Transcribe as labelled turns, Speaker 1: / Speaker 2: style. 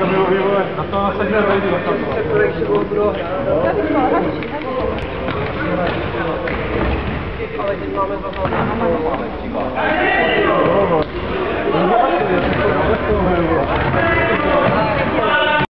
Speaker 1: Na to se dvě vejdy. Ale teď máme zase.